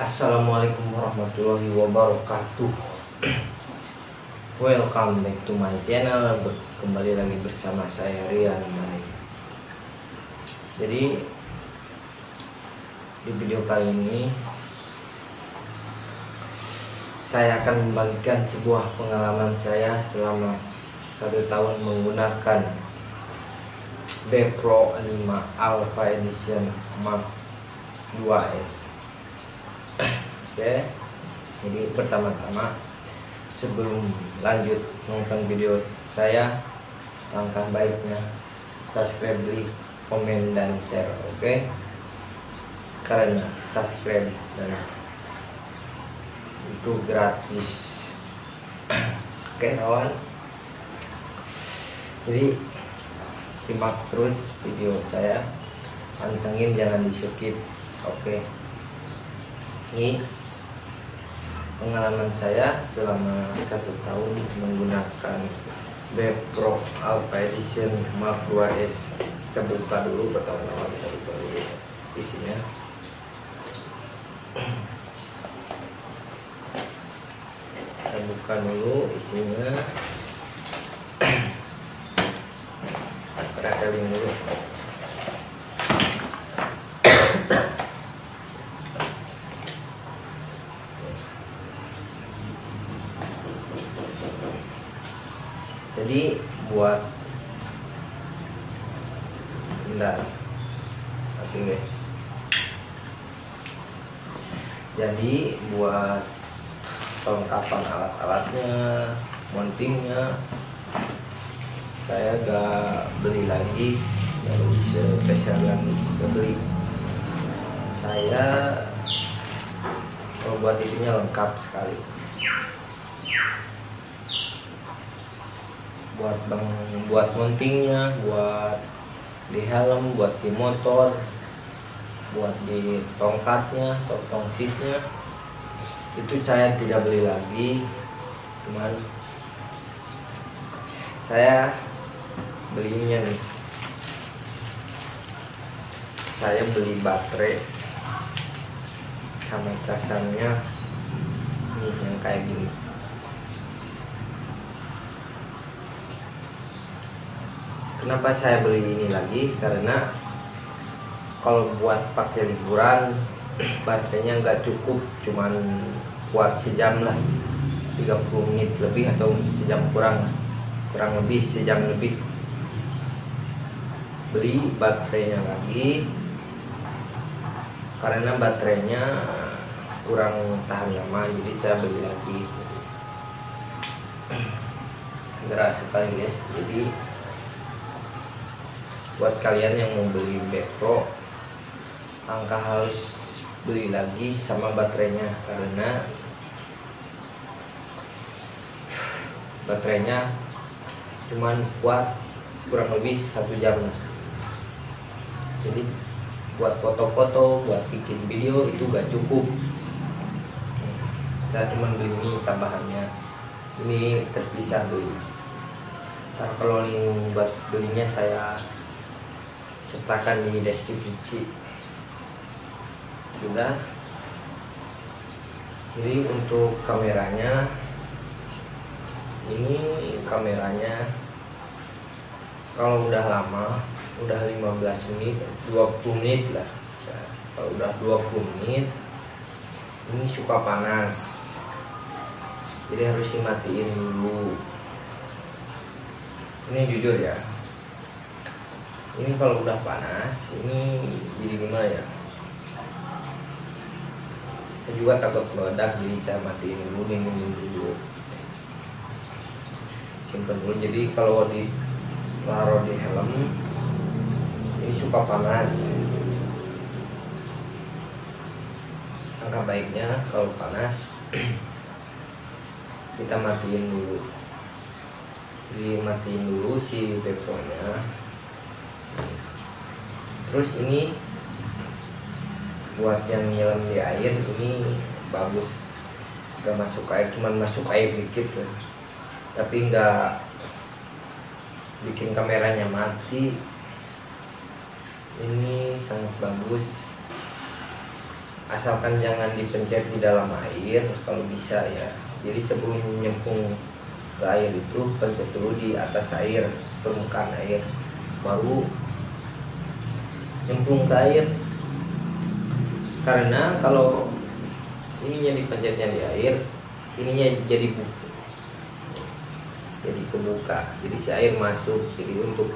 Assalamualaikum warahmatullahi wabarakatuh. Welcome back to my channel. Kembali lagi bersama saya Rian. Jadi di video kali ini saya akan membagikan sebuah pengalaman saya selama 1 tahun menggunakan Bepro 5 Alpha Edition Mark 2S. Oke, jadi pertama-tama sebelum lanjut nonton video saya, langkah baiknya subscribe, like, komen, dan share. Oke, karena subscribe dan itu gratis. Oke kawan, jadi simak terus video saya, pantengin, jangan di skip. Oke, ini pengalaman saya selama 1 tahun menggunakan Bepro Alpha Edition Mark 2S. Kita buka dulu, pertama-tama kita buka dulu isinya. Kita buka dulu isinya. Perhatikan dulu. Jadi buat guys. Jadi buat kelengkapan alat-alatnya, mountingnya, saya gak beli lagi, dari spesial lagi beli. Saya kalau buat itunya lengkap sekali. Buat mountingnya, buat di helm, buat di motor, buat di tongkatnya, tong sisnya, itu saya tidak beli lagi. Cuman saya belinya nih, saya beli baterai sama casannya nih yang kayak gini. Kenapa saya beli ini lagi? Karena kalau buat pakai liburan baterainya nggak cukup, cuman kuat sejam lah, 30 menit lebih atau sejam kurang lebih sejam lebih. Beli baterainya lagi karena baterainya kurang tahan lama, jadi saya beli lagi. Gerak sekali guys. Jadi buat kalian yang mau beli Bepro, angka harus beli lagi sama baterainya, karena baterainya cuman kuat kurang lebih 1 jam. Jadi buat foto-foto, buat bikin video itu gak cukup. Saya cuma beli ini tambahannya, ini terpisah beli. Nah, kalau link buat belinya saya sertakan di deskripsi. Sudah. Jadi untuk kameranya, ini kameranya kalau udah lama, udah 15 menit, 20 menit lah. Kalau udah 20 menit ini suka panas, jadi harus dimatiin dulu. Ini jujur ya, ini kalau udah panas ini jadi gimana ya, saya juga takut meledak, jadi saya matiin dulu, dinginin dulu, simpen dulu. Jadi kalau ditaruh di helm ini suka panas. Angka baiknya kalau panas kita matiin dulu, jadi matiin dulu si Bepro-nya. Terus ini buat yang nyelam di air ini bagus, gak masuk air, cuman masuk air dikit tuh, tapi nggak bikin kameranya mati. Ini sangat bagus. asalkan jangan dipencet di dalam air kalau bisa ya. Jadi sebelum nyemplung ke air itu pencet dulu di atas air, permukaan air, baru nyemplung ke air. Karena kalau ininya dipencetnya di air, ininya jadi buku, jadi kebuka, jadi si air masuk. Jadi untuk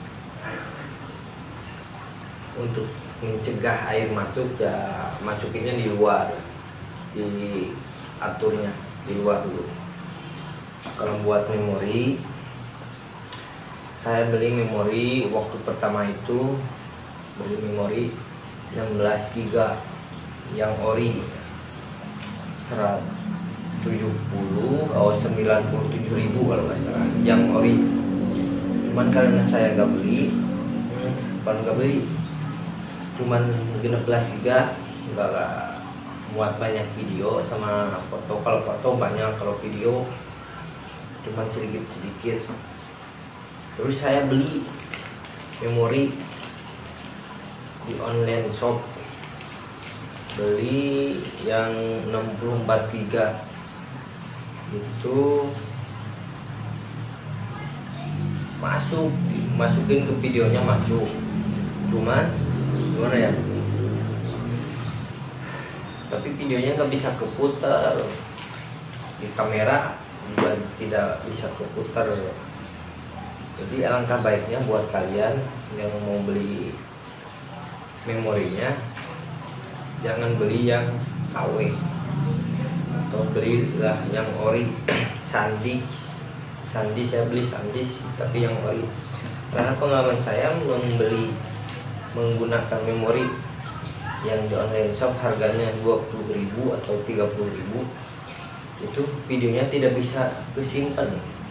mencegah air masuk ya masukinnya di luar, diaturnya di luar dulu. Kalau buat memori, saya beli memori waktu pertama itu, beli memori 16 GB yang ori 170 atau 97.000 kalau nggak salah yang ori. Cuman karena saya nggak beli, cuman 16 GB, nggak muat banyak video sama foto. Kalau foto banyak, kalau video cuman sedikit. Terus saya beli memori di online shop, beli yang 64 GB itu, masukin ke videonya masuk, cuman gimana ya, tapi videonya nggak bisa keputar di kamera, juga tidak bisa keputar. Jadi alangkah baiknya buat kalian yang mau beli memorinya, jangan beli yang KW atau belilah yang ori. Sandisk saya beli Sandisk tapi yang ori, karena pengalaman saya menggunakan memori yang di online shop harganya 20.000 atau 30.000, itu videonya tidak bisa kesimpan.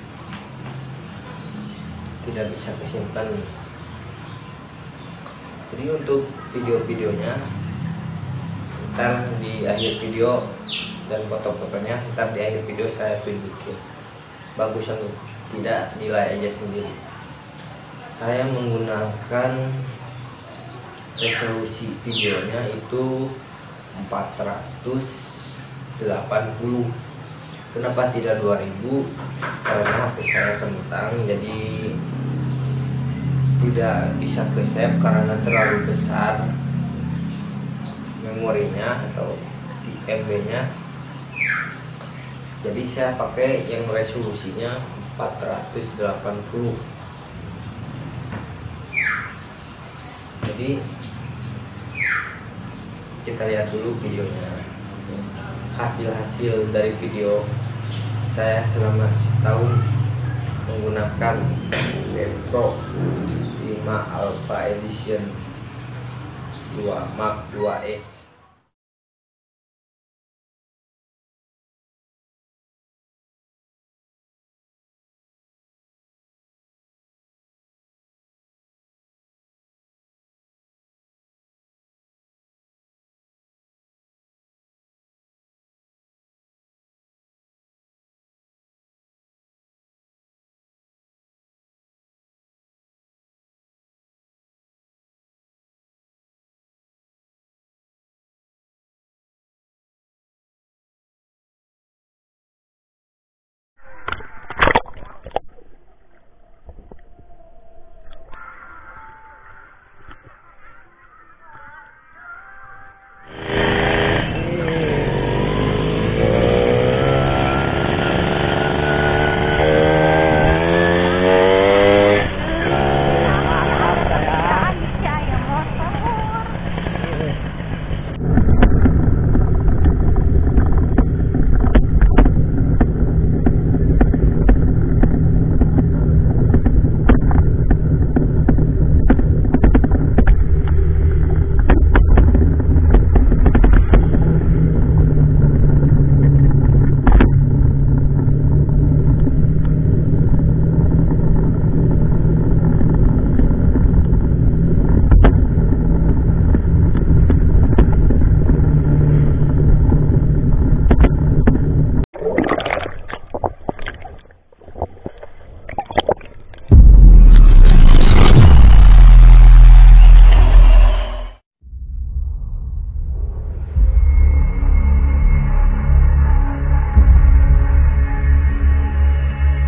Jadi untuk video-videonya ntar di akhir video, dan foto-fotonya ntar di akhir video saya tunjukin bagus atau tidak, nilai aja sendiri. Saya menggunakan resolusi videonya itu 480. Kenapa tidak 2000? Karena HP saya kentang, jadi tidak bisa ke save karena terlalu besar memorinya atau di MB nya. Jadi saya pakai yang resolusinya 480. Jadi kita lihat dulu videonya, hasil dari video saya selama setahun menggunakan Pro 5 Alpha Edition 2 Mark 2S.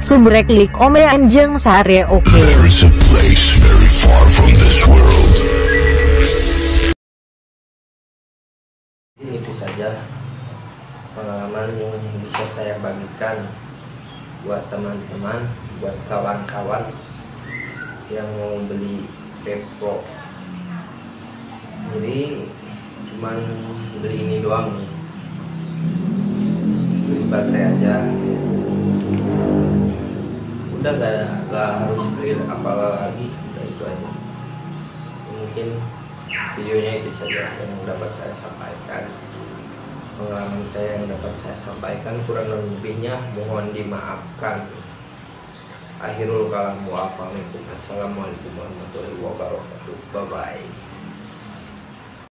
subrek lik ome anjeng sare oke. There is a place very far from this world. Itu saja pengalaman yang bisa saya bagikan buat teman-teman, buat kawan-kawan yang mau beli Pro. Jadi cuman beli ini doang nih, beli baterai aja, udah gak harus beli apa lagi, udah itu aja. Mungkin videonya itu saja yang dapat saya sampaikan, pengalaman saya yang dapat saya sampaikan, kurang lebihnya mohon dimaafkan. Akhirul kalam wa assalamualaikum warahmatullahi wabarakatuh. Bye bye.